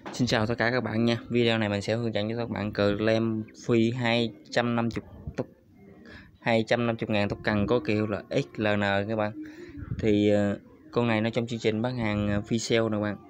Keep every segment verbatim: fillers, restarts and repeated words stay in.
Xin chào tất cả các bạn nha. Video này mình sẽ hướng dẫn cho các bạn clamp phi hai trăm năm mươi tốc hai trăm năm mươi ngàn tốc cần có kiểu là ích lờ en các bạn. Thì uh, con này nó trong chương trình bán hàng phi sale nè các bạn.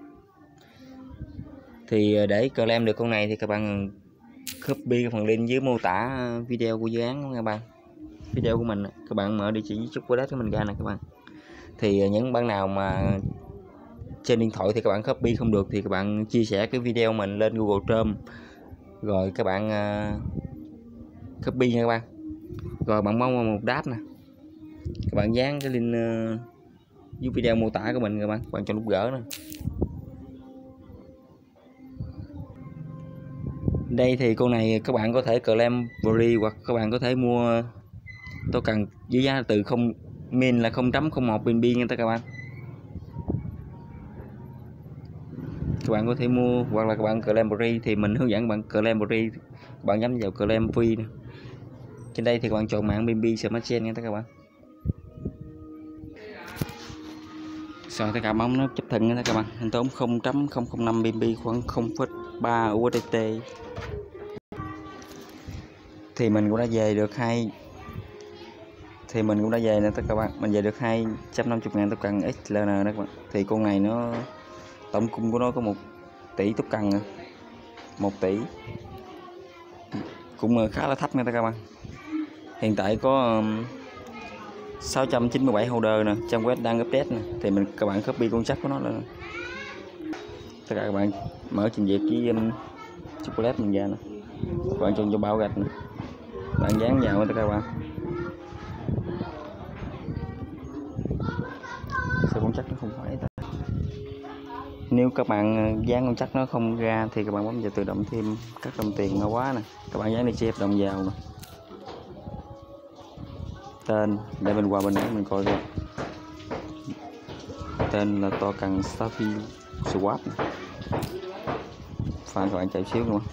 Thì uh, để clamp được con này thì các bạn copy phần link dưới mô tả video của dự án các bạn. Video của mình các bạn mở địa chỉ chút của đất của mình ra nè các bạn. Thì uh, những bạn nào mà trên điện thoại thì các bạn copy không được thì các bạn chia sẻ cái video mình lên Google Chrome, rồi các bạn uh, copy nha các bạn, rồi bạn bấm vào một đáp nè, các bạn dán cái link uh, dưới video mô tả của mình các bạn, các bạn chọn nút gỡ nè. Đây thì con này các bạn có thể clamp free hoặc các bạn có thể mua token với giá từ không min là không chấm không một bê en bê nha các bạn. Các bạn có thể mua hoặc là các bạn clamp free thì mình hướng dẫn bạn clamp free, bạn nhắm vào clamp free này. Trên đây thì các bạn chọn mạng bê en bê Smart Chain nha các bạn. Rồi tất cả bấm nó chấp thuận nha các bạn, anh tốn không chấm không không năm bê en bê, khoảng không phẩy ba u ét đê tê. Thì mình cũng đã về được hai thì mình cũng đã về nè các bạn, mình về được hai trăm năm mươi ngàn tốc cần ích lờ en đó các bạn. Thì con này nó tổng cung của nó có một tỷ tốc cần, một tỷ cũng khá là thấp nha các bạn. Hiện tại có um, sáu trăm chín mươi bảy holder nè, trang web đang update nè, thì mình các bạn copy con chắc của nó lên. Tất cả các bạn mở trình duyệt với um, chocolate mình ra nè, các bạn chọn cho bao gạch nè, bạn dán vào tất cả các bạn. Sao con chắc nó không phải ta? Nếu các bạn dán con chắc nó không ra thì các bạn bấm vào tự động thêm các đồng tiền nó quá nè, các bạn dán đi chép đồng vào nè, tên để mình qua bên đấy mình coi coi. Tên là token Staffy Swap, pha các bạn chạy xíu luôn.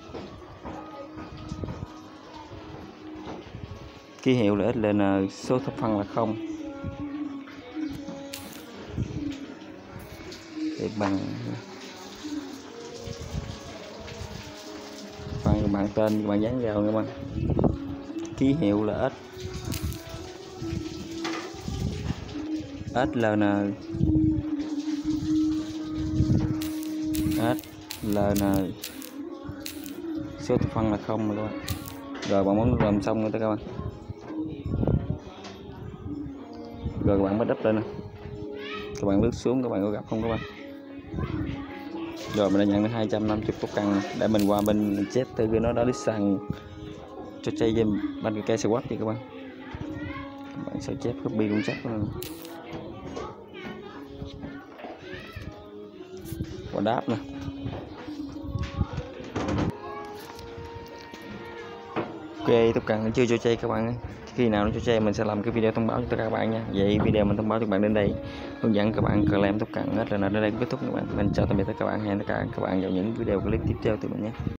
Ký hiệu là ích lờ en, số thấp phân là không. Để bằng pha các bạn tên các bạn dán vào các bạn. Ký hiệu là S ét lờ en, ét lờ en, số thập phân là không rồi các bạn. Rồi bạn muốn làm xong rồi các bạn. Rồi các bạn mới đắp lên nè, các bạn lướt xuống các bạn có gặp không các bạn. Rồi mình đã nhận được hai trăm năm mươi tốc cần, để mình qua bên chết từ cái nó đó đi sang cho chơi game ban cái cây swap đi các bạn. Các bạn sẽ chép copy cũng chắc luôn. Quả đáp nè. Ok, tốc cần chưa cho chơi các bạn. Khi nào nó cho chơi mình sẽ làm cái video thông báo cho tất cả các bạn nha. Vậy video mình thông báo cho các bạn đến đây, hướng dẫn các bạn clamp tốc cần hết là đến đây kết thúc các bạn. Mình chào tạm biệt tất cả các bạn, hẹn tất cả các bạn vào những video clip tiếp theo từ mình nhé.